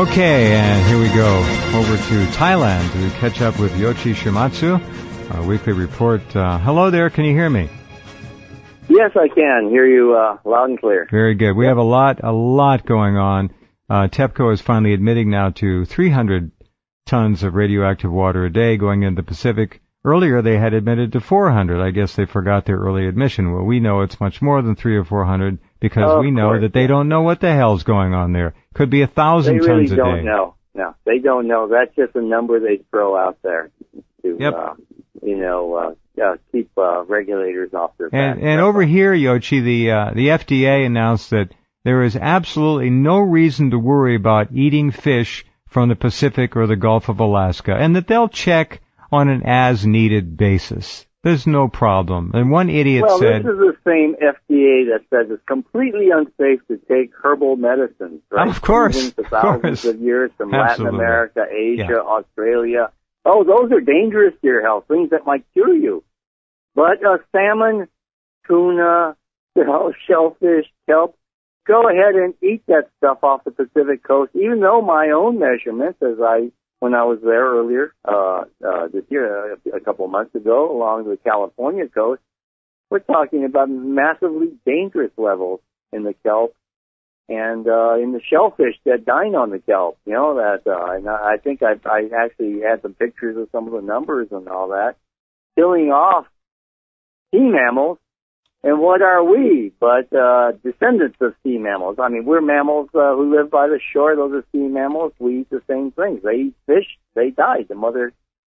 Okay, and here we go over to Thailand to catch up with Yoshi Shimatsu, our weekly report. Hello there, can you hear me? Yes, I can hear you loud and clear. Very good. We have a lot going on. TEPCO is finally admitting now to 300 tons of radioactive water a day going into the Pacific. Earlier they had admitted to 400. I guess they forgot their early admission. Well, we know it's much more than 300 or 400 because we know that they don't know what the hell's going on there. Could be 1,000 tons a day. They really don't know. No, they don't know. That's just a number they throw out there to, keep regulators off their back. And over here, Yoshi, the FDA announced that there is absolutely no reason to worry about eating fish from the Pacific or the Gulf of Alaska, and that they'll check on an as-needed basis. There's no problem. And one idiot said... Well, this is the same FDA that says it's completely unsafe to take herbal medicines, right? Of course. For thousands of years from Absolutely. Latin America, Asia, Australia. Oh, those are dangerous to your health, things that might cure you. But salmon, tuna, shellfish, kelp, go ahead and eat that stuff off the Pacific coast, even though my own measurements, when I was there earlier this year, a couple of months ago, along the California coast, we're talking about massively dangerous levels in the kelp and in the shellfish that dine on the kelp. And I think I actually had some pictures of some of the numbers and all that, killing off sea mammals. And what are we but descendants of sea mammals? I mean, we're mammals who live by the shore. Those are sea mammals. We eat the same things. They eat fish. They died. The mother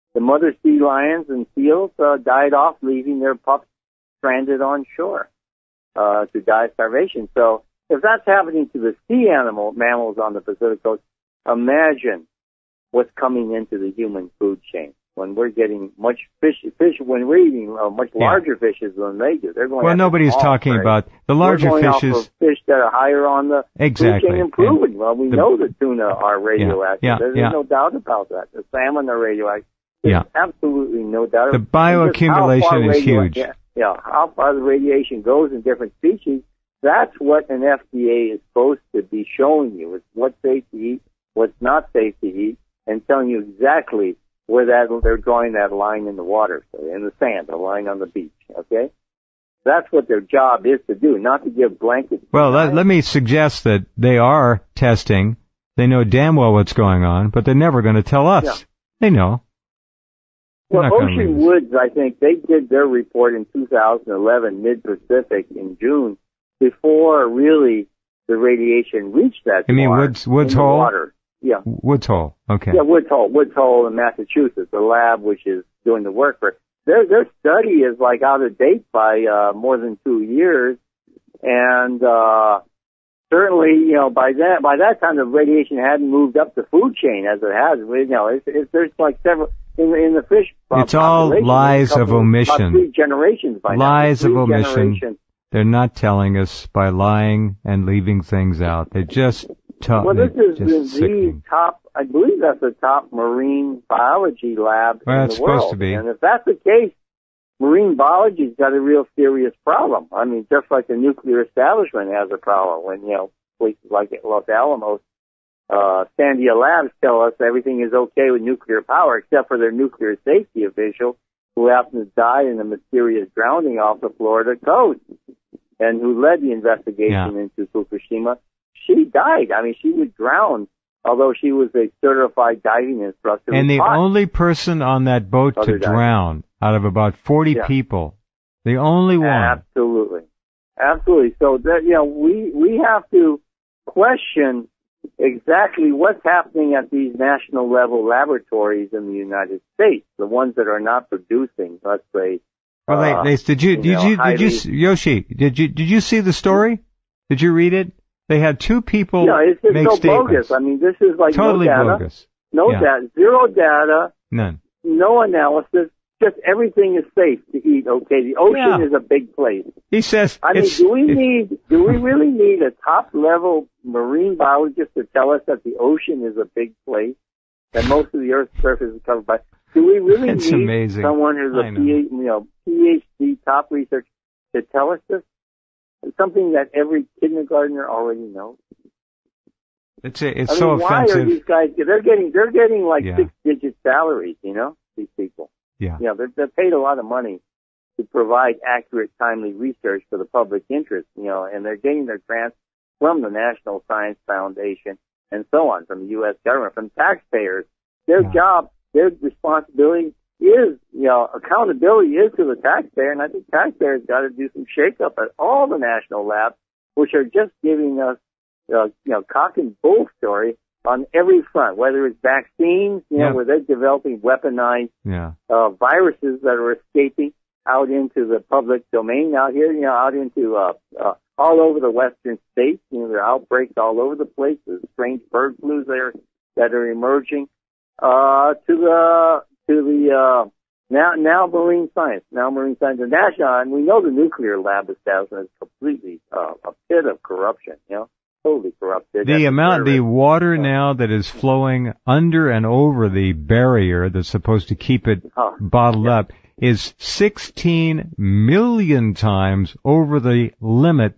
sea lions and seals died off, leaving their pups stranded on shore to die of starvation. So if that's happening to the sea mammals on the Pacific coast, imagine what's coming into the human food chain. When we're getting much fish, when we're eating much larger fishes than they do, they're going. Well, nobody's talking about the larger we're going fishes. Off of fish that are higher on the food chain improving. Well, we know the tuna are radioactive. There's no doubt about that. The salmon are radioactive. There's absolutely no doubt. The bioaccumulation is huge. How far the radiation goes in different species. That's what an FDA is supposed to be showing you. It's what's safe to eat, what's not safe to eat, and telling you exactly where they're drawing that line in the water, in the sand, a line on the beach, okay? That's what their job is to do, not to give blankets. Well, let me suggest that they are testing. They know damn well what's going on, but they're never going to tell us. Yeah. They know. Well, Ocean Woods, I think, they did their report in 2011, mid-Pacific, in June, before really the radiation reached that You mean Woods Hole? Water. Yeah. Woods Hole, okay. Yeah, Woods Hole in Massachusetts, the lab which is doing the work for their study is like out of date by more than 2 years, and certainly by that time the radiation hadn't moved up the food chain as it has. There's like several in the fish. It's all lies of omission. About 3 generations by lies now. of omission. They're not telling us by lying and leaving things out. They just. Well, this is the top, I believe that's the top marine biology lab in the world. It's supposed to be. And if that's the case, marine biology's got a real serious problem. I mean, just like the nuclear establishment has a problem when, places like Los Alamos, Sandia Labs tell us everything is okay with nuclear power except for their nuclear safety official who happened to die in a mysterious drowning off the Florida coast and who led the investigation into Fukushima. She died. I mean, she was drowned, although she was a certified diving instructor. And the only person on that boat to drown out of about 40 people, the only one. Absolutely. So that, we have to question exactly what's happening at these national level laboratories in the United States, the ones that are not producing, let's say. Well, Yoshi, did you see the story? Did you read it? They had 2 people it's just make so statements. bogus. I mean, this is like totally no data. Bogus. No data. Zero data. None. No analysis. Just everything is safe to eat. Okay, the ocean is a big place. He says. I mean, do we really need a top level marine biologist to tell us that the ocean is a big place, that most of the Earth's surface is covered by? Do we really need someone who's a PhD top researcher to tell us this? It's something that every kindergartner already knows. It's I so mean, why offensive. are these guys? They're getting like Yeah. 6-digit salaries. You know, these people. Yeah. Yeah, they're paid a lot of money to provide accurate, timely research for the public interest. You know, and they're getting their grants from the National Science Foundation and so on, from the U.S. government, from taxpayers. Their job, their responsibility is, you know, accountability is to the taxpayer, and I think taxpayers got to do some shake-up at all the national labs, which are just giving us, you know, cock and bull story on every front, whether it's vaccines, you know, where they're developing weaponized viruses that are escaping out into the public domain out here, you know, out into all over the western states. You know, there are outbreaks all over the place. There's strange bird flus there that are emerging. To the now marine science, the national, and we know the nuclear lab establishment is completely a pit of corruption. You know, totally corrupted. The water now that is flowing under and over the barrier that's supposed to keep it bottled up is 16 million times over the limit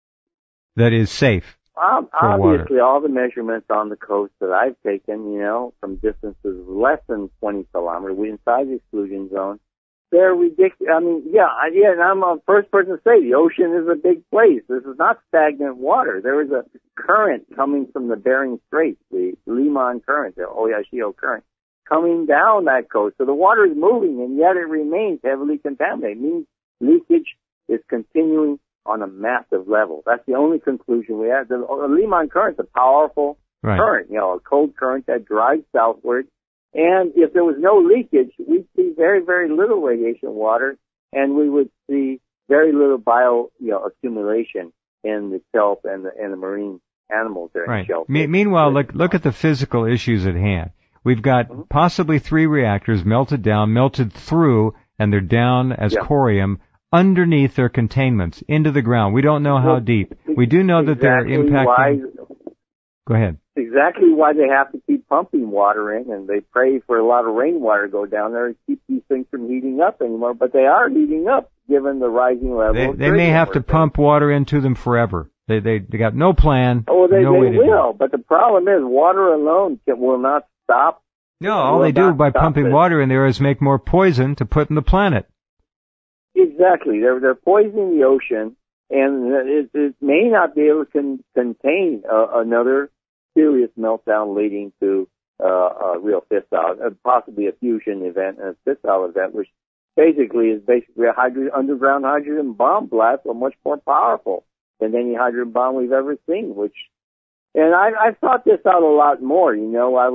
that is safe. Obviously, all the measurements on the coast that I've taken, you know, from distances less than 20 kilometers, inside the exclusion zone, they're ridiculous. I mean, and I'm the first person to say the ocean is a big place. This is not stagnant water. There is a current coming from the Bering Strait, the Limon current, the Oyashio current, coming down that coast. So the water is moving, and yet it remains heavily contaminated. It means leakage is continuing on a massive level. That's the only conclusion we have. The Limon current is a powerful current, you know, a cold current that drives southward. And if there was no leakage, we'd see very, very little radiation water, and we would see very little accumulation in the kelp and the marine animals there in the shelf. Meanwhile, look at the physical issues at hand. We've got possibly 3 reactors melted through, and they're down as corium underneath their containments into the ground. We don't know how deep. We do know that they're impacting. Go ahead. Exactly why they have to keep pumping water in, and they pray for a lot of rainwater to go down there and keep these things from heating up anymore. But they are heating up given the rising level. They may have to pump water into them forever. They got no plan. Oh, they will. But the problem is water alone will not stop. No, all they do by pumping water in there is make more poison to put in the planet. Exactly. They're poisoning the ocean, and it may not be able to contain another serious meltdown leading to a real fissile, possibly a fusion event and a fissile event, which basically is a underground hydrogen bomb blast, or much more powerful than any hydrogen bomb we've ever seen. And I thought this out a lot more. You know, I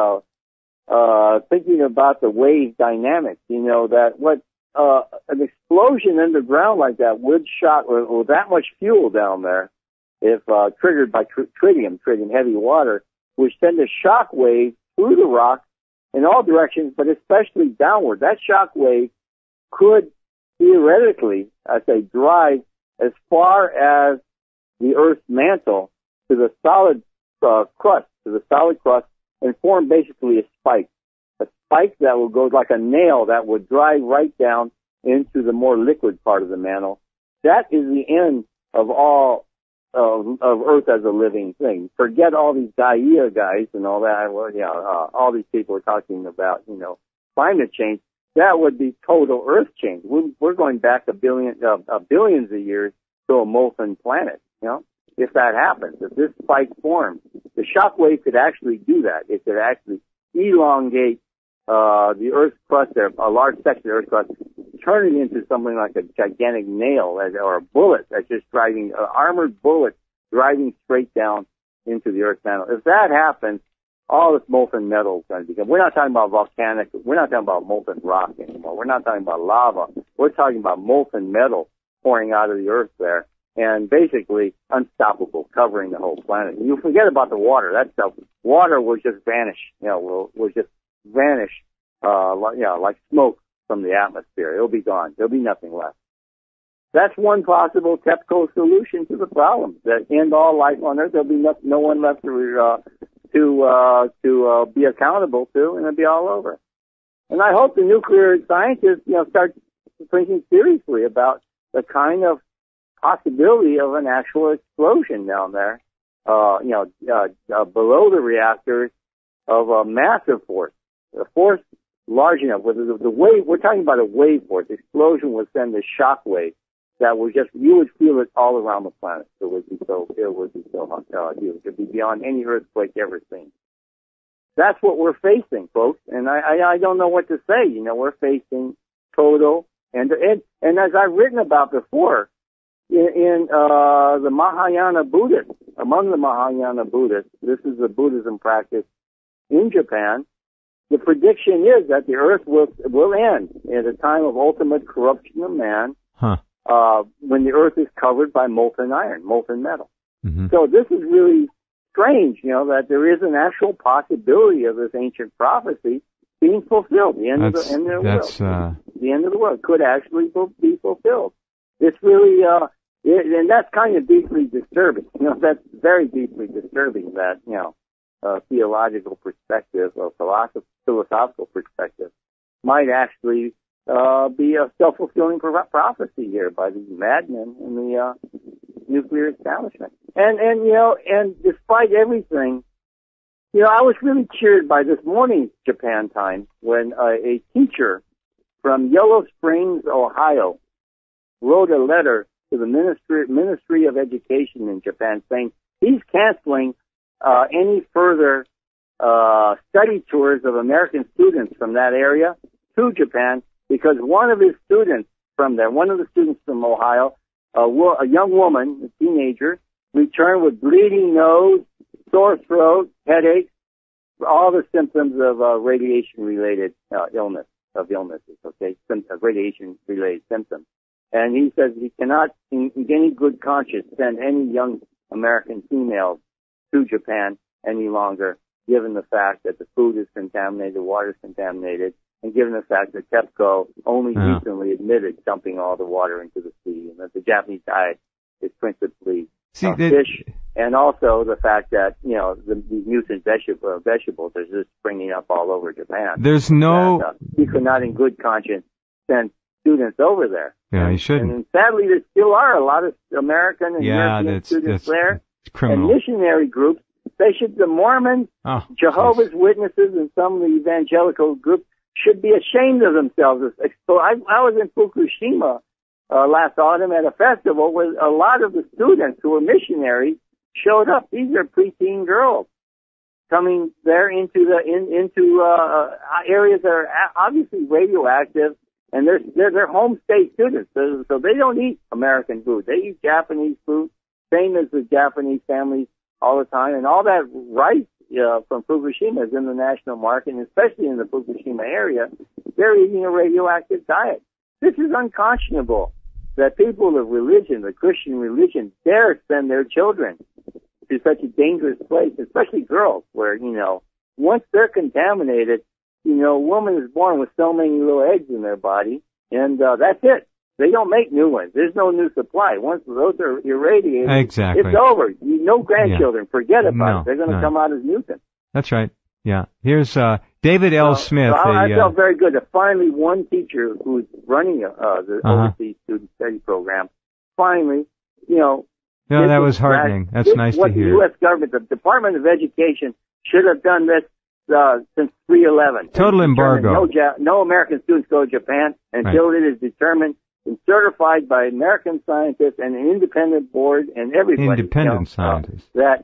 was thinking about the wave dynamics. You know, that an explosion underground like that would shot with that much fuel down there, if triggered by tritium heavy water, would send a shock wave through the rock in all directions, but especially downward. That shock wave could theoretically, I say, drive as far as the Earth's mantle to the solid crust, and form basically a spike that will go like a nail that would drive right down into the more liquid part of the mantle. That is the end of all of Earth as a living thing. Forget all these Gaia guys and all that. All these people are talking about, you know, climate change. That would be total Earth change. We're going back billions of years to a molten planet. You know, if that happens, if this spike forms, the shock wave could actually do that. It could actually elongate the Earth's crust there, a large section of the Earth's crust, turn it into something like a gigantic nail or a bullet that's just driving, an armored bullet driving straight down into the Earth's mantle. If that happens, all this molten metal is going to become. We're not talking about we're not talking about molten rock anymore. We're not talking about lava. We're talking about molten metal pouring out of the Earth there, and basically unstoppable, covering the whole planet. And you forget about the water. That stuff, water will just vanish. You know, will just vanish, like smoke from the atmosphere. It'll be gone. There'll be nothing left. That's one possible TEPCO solution to the problem. That end all life on Earth. There'll be no one left to be accountable to, and it'll be all over. And I hope the nuclear scientists, start thinking seriously about the kind of possibility of an actual explosion down there. below the reactors of a massive force, a force large enough. With the wave, we're talking about a wave force. The explosion would send a shock wave that would you would feel it all around the planet. It would be so huge. It would be beyond any earthquake ever seen. That's what we're facing, folks. And I don't know what to say. We're facing total, and as I've written about before, in the Mahayana Buddhists, among the Mahayana Buddhists, this is the Buddhism practice in Japan. The prediction is that the earth will end at a time of ultimate corruption of man, when the earth is covered by molten iron, molten metal. Mm-hmm. So this is really strange, that there is an actual possibility of this ancient prophecy being fulfilled. The end of the world. The end of the world could actually be fulfilled. It's really, and that's kind of deeply disturbing. That's very deeply disturbing. That theological perspective or philosophical perspective might actually be a self-fulfilling prophecy here by these madmen in the nuclear establishment. And despite everything, I was really cheered by this morning's Japan Times when a teacher from Yellow Springs, Ohio, wrote a letter to the Ministry of Education in Japan saying he's canceling any further study tours of American students from that area to Japan because one of his students from there, one of the students from Ohio, a young woman, a teenager, returned with bleeding nose, sore throat, headaches, all the symptoms of radiation-related illnesses, okay, radiation-related symptoms. And he says he cannot, in any good conscience, send any young American females to Japan any longer, given the fact that the food is contaminated, the water is contaminated, and given the fact that TEPCO only recently admitted dumping all the water into the sea, and that the Japanese diet is principally fish, and also the fact that, these mutant vegetables are just springing up all over Japan. There's no... he could not in good conscience send students over there. Yeah, he shouldn't. And sadly, there still are a lot of American and European students there. It's criminal. And missionary groups, the Mormons, Jehovah's Witnesses, and some of the evangelical groups should be ashamed of themselves. I was in Fukushima last autumn at a festival where a lot of the students who were missionaries showed up. These are preteen girls coming there into areas that are obviously radioactive, and they're home state students, so they don't eat American food. They eat Japanese food, same as the Japanese families all the time, and all that rice from Fukushima is in the national market, and especially in the Fukushima area, they're eating a radioactive diet. This is unconscionable that people of religion, the Christian religion, dare send their children to such a dangerous place, especially girls, where, once they're contaminated, a woman is born with so many little eggs in their body, and that's it. They don't make new ones. There's no new supply. Once those are irradiated, it's over. No grandchildren. Yeah. Forget about it. They're going to come out as mutants. That's right. Yeah. Here's David L. Smith. I felt very good that finally one teacher who's running the overseas student study program, finally, that was heartening. That's nice to hear. The U.S. government, the Department of Education, should have done this since 3/11. Total embargo. No American students go to Japan until it is determined and certified by American scientists and an independent board and everybody. Independent scientists. That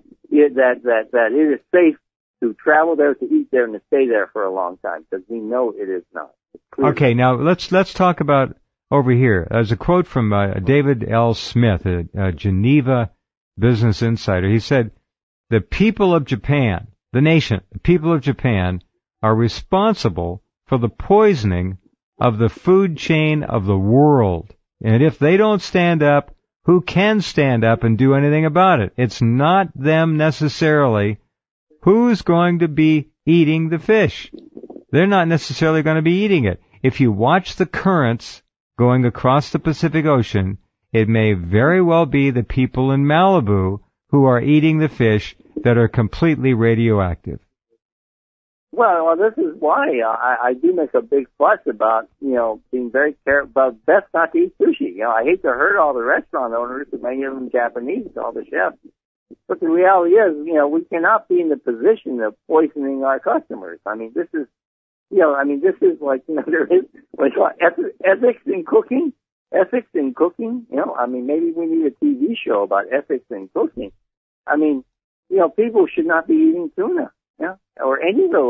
it is safe to travel there, to eat there, and to stay there for a long time, because we know it is not. Okay, now let's talk about over here. There's a quote from David L. Smith, a Geneva Business Insider. He said, "The people of Japan, the nation, the people of Japan are responsible for the poisoning of the food chain of the world. And if they don't stand up, who can stand up and do anything about it? It's not them necessarily. Who's going to be eating the fish? They're not necessarily going to be eating it. If you watch the currents going across the Pacific Ocean, it may very well be the people in Malibu who are eating the fish that are completely radioactive." Well, this is why I do make a big fuss about, being very careful, but best not to eat sushi. I hate to hurt all the restaurant owners, many of them Japanese, all the chefs, But the reality is, we cannot be in the position of poisoning our customers. I mean, this is, this is like, there is ethics in cooking. Ethics in cooking, maybe we need a TV show about ethics in cooking. I mean, people should not be eating tuna, or any of the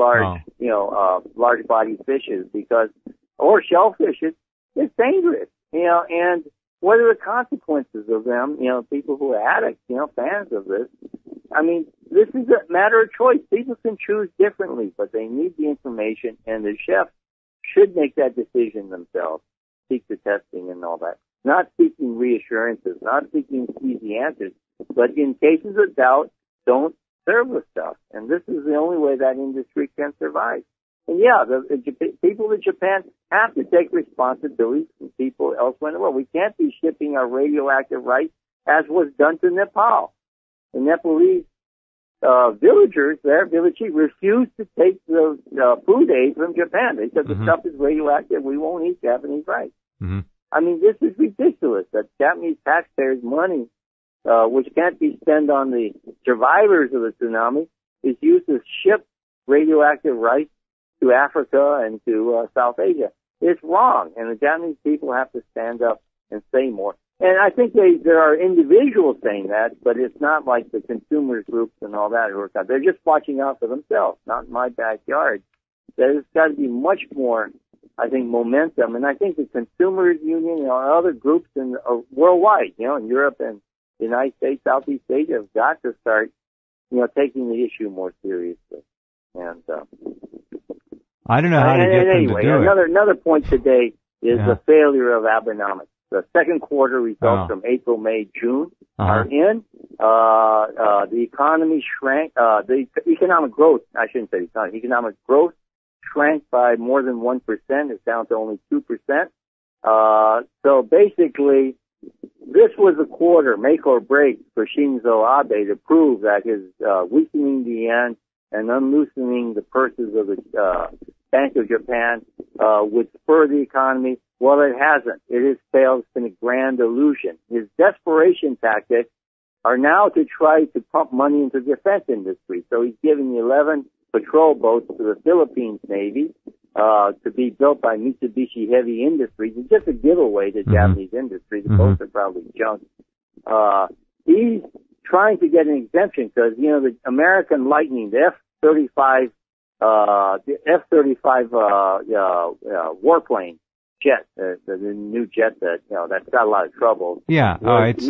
large body fishes or shellfish. It's dangerous, and what are the consequences of them? People who are addicts, fans of this. I mean, this is a matter of choice. People can choose differently, but they need the information, and the chefs should make that decision themselves. Seek the testing and all that. Not seeking reassurances, not seeking easy answers, but in cases of doubt, don't serve the stuff. And this is the only way that industry can survive. And the people in Japan have to take responsibility from people elsewhere in the world. We can't be shipping our radioactive rice as was done to Nepal. The Nepalese villagers there, village chief, refused to take the food aid from Japan. They said the stuff is radioactive. We won't eat Japanese rice. Mm-hmm. I mean, this is ridiculous that Japanese taxpayers' money, which can't be spent on the survivors of the tsunami, is used to ship radioactive rice to Africa and to South Asia. It's wrong, and the Japanese people have to stand up and say more. And I think there are individuals saying that, but it's not like the consumers groups and all that who are. They're just watching out for themselves, not in my backyard. There's got to be much more, I think, momentum. And I think the Consumers Union and other groups worldwide, in Europe and the United States, Southeast Asia, have got to start, taking the issue more seriously. And I don't know how to get them to do it. Another point today is the failure of Abenomics. The second quarter results from April, May, June are in. The economy shrank. The economic growth, I shouldn't say economy, economic growth shrank by more than 1%. It's down to only 2%. So basically, this was a quarter, make or break, for Shinzo Abe to prove that his weakening the yen and unloosening the purses of the Bank of Japan would spur the economy. Well, it hasn't. It has failed. It's been a grand illusion. His desperation tactics are now to try to pump money into the defense industry. So he's giving 11 patrol boats to the Philippines Navy to be built by Mitsubishi Heavy Industries. It's just a giveaway to Japanese industry. The boats are probably junk. He's trying to get an exemption because, the American Lightning, the F-35 warplane jet, the new jet that's got a lot of trouble. Yeah, it's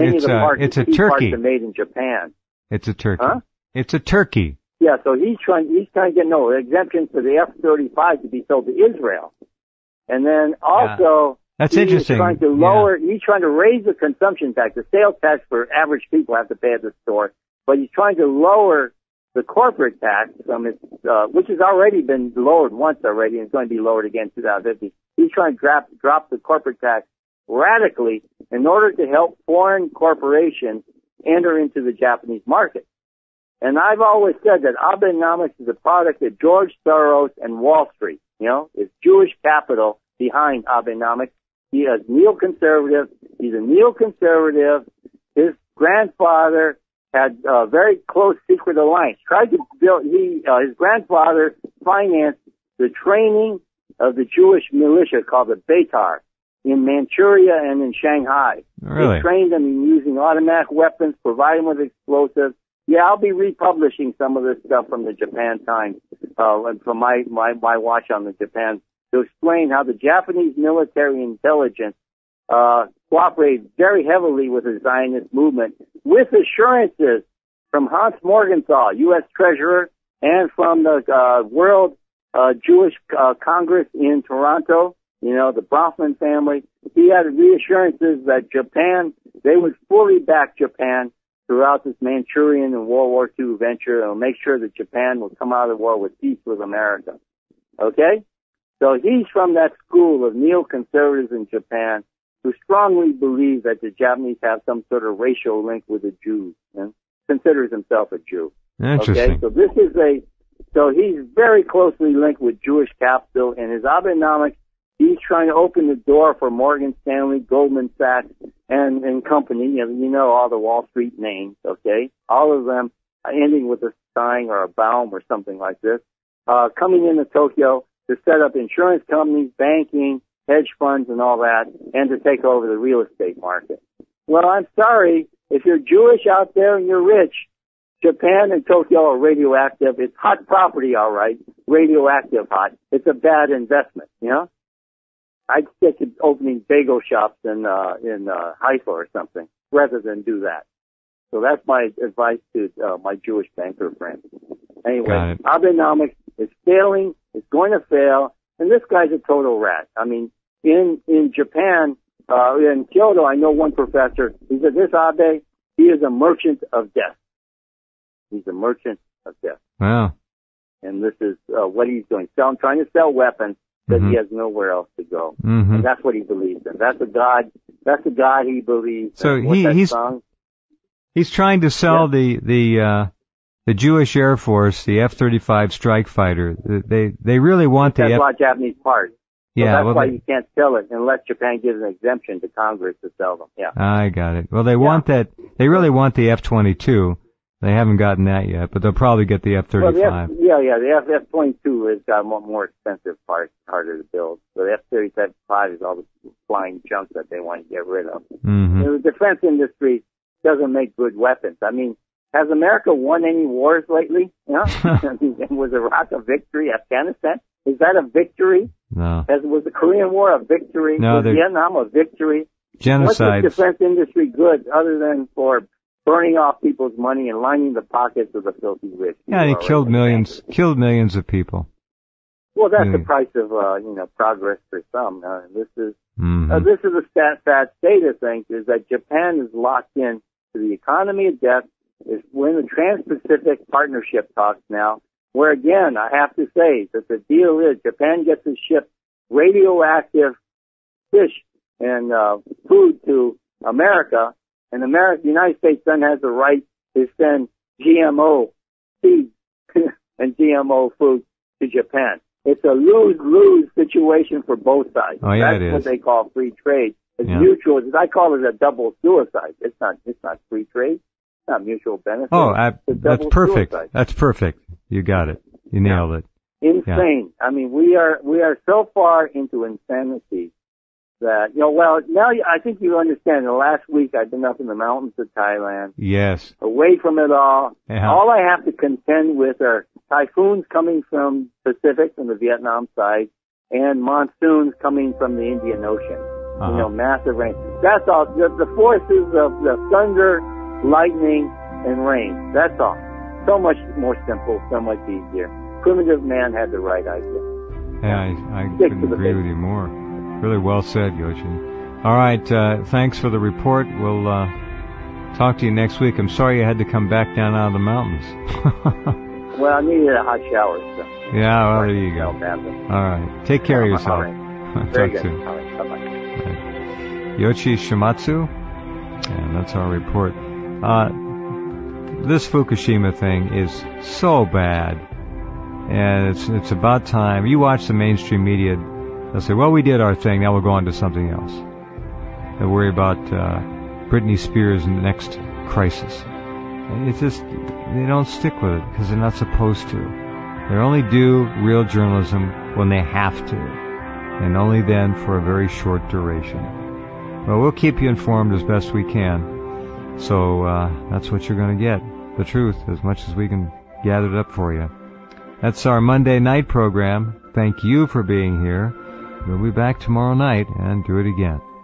a turkey. Parts are made in Japan. It's a turkey. Huh? It's a turkey. Yeah, so he's trying to get exemption for the F-35 to be sold to Israel, and then also that's interesting. He's trying to raise the consumption tax, the sales tax for average people have to pay at the store, but he's trying to lower the corporate tax from its, which has already been lowered once already, and it's going to be lowered again in 2050. He's trying to drop the corporate tax radically in order to help foreign corporations enter into the Japanese market. And I've always said that Abenomics is a product of George Soros and Wall Street. It's Jewish capital behind Abenomics. He is neoconservative. He's a neoconservative. His grandfather had a very close secret alliance. Tried to build. His grandfather financed the training of the Jewish militia called the Beitar in Manchuria and in Shanghai. Really? They trained them in using automatic weapons, providing them with explosives. Yeah, I'll be republishing some of this stuff from the Japan Times, and from my watch on the Japan, to explain how the Japanese military intelligence cooperated very heavily with the Zionist movement, with assurances from Hans Morgenthau, U.S. Treasurer, and from the World Jewish Congress in Toronto, the Bronfman family. He had reassurances that they would fully back Japan throughout this Manchurian and World War II venture, and will make sure that Japan will come out of the war with peace with America. Okay? So he's from that school of neoconservatives in Japan who strongly believe that the Japanese have some sort of racial link with the Jews, and considers himself a Jew. Interesting. Okay? So he's very closely linked with Jewish capital, and his Abenomics, he's trying to open the door for Morgan Stanley, Goldman Sachs, and company, you know all the Wall Street names, okay? All of them ending with a Stein or a Baum or something like this, coming into Tokyo to set up insurance companies, banking, hedge funds, and all that, and to take over the real estate market. Well, I'm sorry, if you're Jewish out there and you're rich, Japan and Tokyo are radioactive. It's hot property, all right, radioactive hot. It's a bad investment, you know? I'd stick to opening bagel shops in Haifa or something rather than do that. So that's my advice to my Jewish banker friends. Anyway, Abenomics is failing. It's going to fail. And this guy's a total rat. I mean, in Japan, in Kyoto, I know one professor. He said, this Abe, he is a merchant of death. He's a merchant of death. Wow. And this is what he's doing. Trying to sell weapons that he has nowhere else to go. And that's what he believes in. That's a God he believes in. So he's trying to sell the Jewish Air Force, the F-35 strike fighter. They really want that's a lot of Japanese parts. So yeah, that's why you can't sell it unless Japan gives an exemption to Congress to sell them. Yeah. I got it. Well, they want that. They really want the F-22. They haven't gotten that yet, but they'll probably get the F-35. Well, the F-22 has got more expensive parts, harder to build. So the F-35 is all the flying junk that they want to get rid of. The defense industry doesn't make good weapons. I mean, has America won any wars lately? You know? Was Iraq a victory? Afghanistan? Is that a victory? No. Was the Korean War a victory? No. Was Vietnam a victory? Genocide. What's the defense industry good other than for burning off people's money and lining the pockets of the filthy rich? Yeah, he killed millions of people. Well, that's the price of progress for some. This is a sad state of things, is that Japan is locked in to the economy of death. We're in the Trans-Pacific Partnership talks now, where again, I have to say that the deal is Japan gets to ship radioactive fish and food to America, and the United States then has the right to send GMO seeds and GMO food to Japan. It's a lose-lose situation for both sides. Oh, yeah, That's what they call free trade. It's mutual. I call it a double suicide. It's not free trade. It's not mutual benefit. Oh, that's perfect. Suicide. That's perfect. You got it. You nailed it. Insane. Yeah. I mean, we are so far into insanity that, now I think you understand. The last week I've been up in the mountains of Thailand. Yes. Away from it all. Yeah. All I have to contend with are typhoons coming from Pacific, from the Vietnam side, and monsoons coming from the Indian Ocean. Massive rain. That's all. The forces of the thunder, lightning, and rain. That's all. So much more simple, so much easier. Primitive man had the right idea. Yeah, I couldn't agree with you more. Really well said, Yoshin. All right, thanks for the report. We'll talk to you next week. I'm sorry you had to come back down out of the mountains. Well, I needed a hot shower. So. Yeah, well, there you go. All right. Take care of yourself. All right. Very good. Soon. All right. Bye-bye. Yoichi Shimatsu, and that's our report. This Fukushima thing is so bad, and it's about time. You watch the mainstream media, they'll say, well, we did our thing, now we'll go on to something else. They'll worry about Britney Spears' next crisis. And it's just, they don't stick with it because they're not supposed to. They only do real journalism when they have to, and only then for a very short duration. Well, we'll keep you informed as best we can. So that's what you're going to get, the truth, as much as we can gather it up for you. That's our Monday night program. Thank you for being here. We'll be back tomorrow night and do it again.